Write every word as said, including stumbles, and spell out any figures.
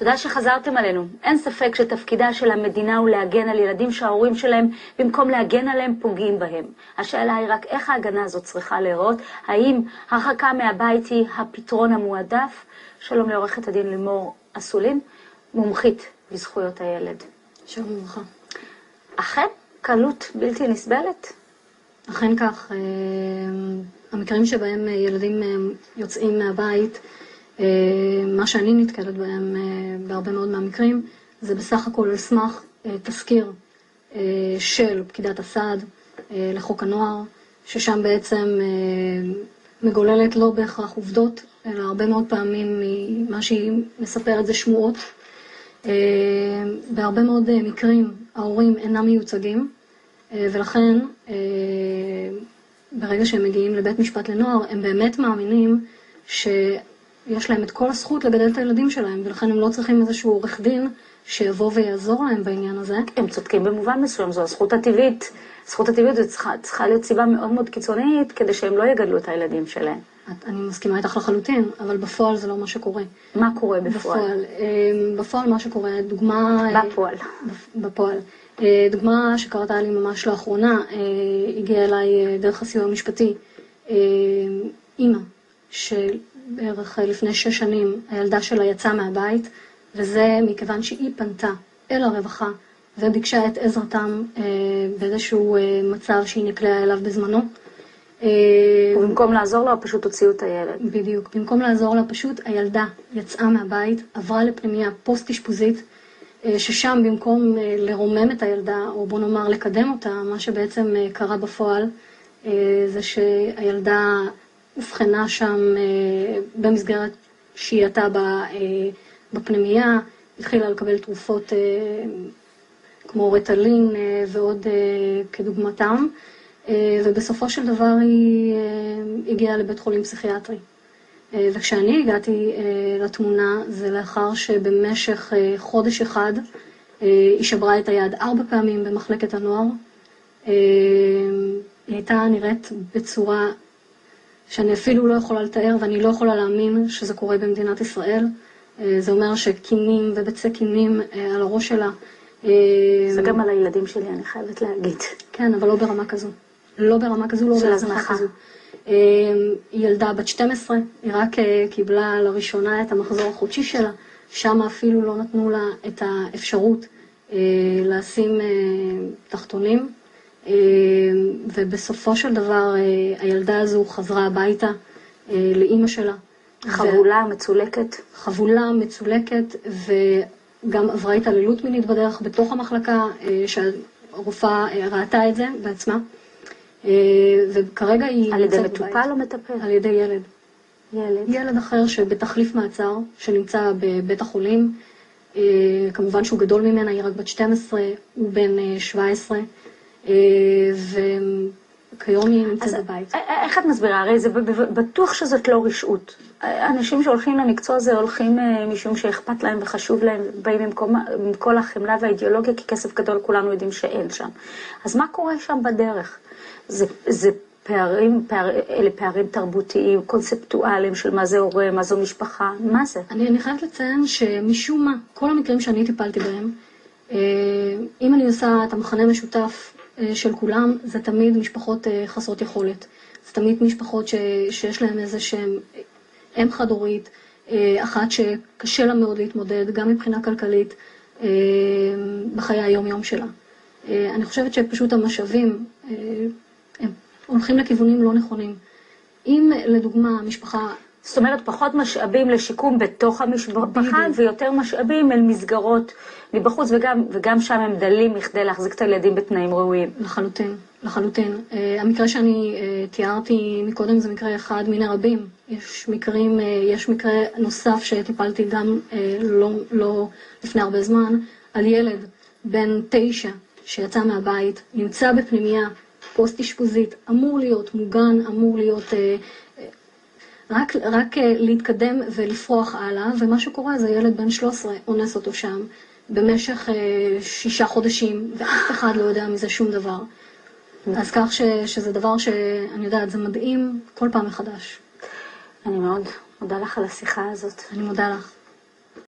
תודה שחזרתם עלינו. אין ספק שתפקידה של המדינה הוא להגן על ילדים שההורים שלהם, במקום להגן עליהם, פוגעים בהם. השאלה היא רק איך ההגנה הזאת צריכה להיראות. האם הרחקה מהבית היא הפתרון המועדף? שלום לעורכת הדין לימור אסולין, מומחית בזכויות הילד. שלום וברכה. אכן, קלות בלתי נסבלת? אכן כך. המקרים שבהם ילדים יוצאים מהבית, מה שאני נתקלת בהם בהרבה מאוד מהמקרים, זה בסך הכל על סמך תזכיר של פקידת הסעד לחוק הנוער, ששם בעצם מגוללת לא בהכרח עובדות, אלא הרבה מאוד פעמים מה שהיא מספרת זה שמועות. בהרבה מאוד מקרים ההורים אינם מיוצגים, ולכן ברגע שהם מגיעים לבית משפט לנוער, הם באמת מאמינים שיש להם את כל הזכות לגדל את הילדים שלהם, ולכן הם לא צריכים איזשהו עורך דין שיבוא ויעזור להם בעניין הזה. הם צודקים במובן מסוים, זו הזכות הטבעית. הזכות הטבעית זו צריכה, צריכה להיות סיבה מאוד מאוד קיצונית, כדי שהם לא יגדלו את הילדים שלהם. אני מסכימה איתך לחלוטין, אבל בפועל זה לא מה שקורה. מה קורה בפועל? בפועל, בפועל מה שקורה, דוגמה... בפועל. בפועל. דוגמה שקרתה לי ממש לאחרונה, הגיעה אליי דרך הסיוע המשפטי, אימא, שבערך לפני שש שנים הילדה שלה יצאה מהבית, וזה מכיוון שהיא פנתה אל הרווחה, וביקשה את עזרתם באיזשהו מצב שהיא נקלעה אליו בזמנו. ובמקום לעזור לה, פשוט הוציאו את הילד. בדיוק. במקום לעזור לה, פשוט הילדה יצאה מהבית, עברה לפנימיה פוסט-אשפוזית, ששם במקום לרומם את הילדה, או בוא נאמר לקדם אותה, מה שבעצם קרה בפועל, זה שהילדה הובחנה שם במסגרת שהייתה בפנימיה, התחילה לקבל תרופות כמו רטלין ועוד כדוגמתם, ובסופו של דבר היא הגיעה לבית חולים פסיכיאטרי. וכשאני הגעתי לתמונה, זה לאחר שבמשך חודש אחד היא שברה את היד ארבע פעמים במחלקת הנוער. היא הייתה נראית בצורה שאני אפילו לא יכולה לתאר, ואני לא יכולה להאמין שזה קורה במדינת ישראל. זה אומר שכינים ובצקינים על הראש שלה. זה גם על הילדים שלי, אני חייבת להגיד. כן, אבל לא ברמה כזו. לא ברמה כזו, לא ברמה כזו. היא ילדה בת שתים עשרה, היא רק קיבלה לראשונה את המחזור החודשי שלה, שם אפילו לא נתנו לה את האפשרות לשים תחתונים, ובסופו של דבר הילדה הזו חזרה הביתה לאימא שלה. חבולה, מצולקת. חבולה, מצולקת, וגם עברה התעללות מינית בדרך בתוך המחלקה, שהרופאה ראתה את זה בעצמה. וכרגע היא... על ידי מטופל או מטפל? על ידי ילד. ילד. ילד אחר שבתחליף מעצר, שנמצא בבית החולים. כמובן שהוא גדול ממנה, היא רק בת שתים עשרה, הוא בן שבע עשרה, וכיום היא נמצאת בבית. איך את מסבירה? הרי זה בטוח שזאת לא רשעות. אנשים שהולכים למקצוע הזה הולכים משום שאכפת להם וחשוב להם, באים עם כל החמלה והאידיאולוגיה, כי כסף גדול כולנו יודעים שאין שם. אז מה קורה שם בדרך? זה, זה פערים, פער, אלה פערים תרבותיים, קונספטואליים של מה זה הורה, מה זו משפחה, מה זה? אני, אני חייבת לציין שמשום מה, כל המקרים שאני טיפלתי בהם, אם אני עושה את המחנה המשותף של כולם, זה תמיד משפחות חסרות יכולת. זה תמיד משפחות ש, שיש להם איזה שהם אם חד-הורית, אחת שקשה לה מאוד להתמודד, גם מבחינה כלכלית, בחיי היום-יום שלה. אני חושבת שפשוט המשאבים הם הולכים לכיוונים לא נכונים. אם לדוגמה משפחה... זאת אומרת פחות משאבים לשיקום בתוך המשפחה ויותר משאבים אל מסגרות מבחוץ, וגם, וגם שם הם דלים מכדי להחזיק את הילדים בתנאים ראויים. לחלוטין, לחלוטין. המקרה שאני תיארתי מקודם זה מקרה אחד מיני רבים. יש מקרים, יש מקרה נוסף שטיפלתי גם לא, לא לפני הרבה זמן, על ילד בן תשע שיצא מהבית, נמצא בפנימיה, פוסט אשפוזית, אמור להיות מוגן, אמור להיות רק, רק להתקדם ולפרוח הלאה, ומה שקורה זה ילד בן שלוש עשרה אונס אותו שם במשך שישה חודשים, ואף אחד לא יודע מזה שום דבר. אז כך ש, שזה דבר שאני יודעת, זה מדהים כל פעם מחדש. אני מאוד מודה לך על השיחה הזאת. אני מודה לך.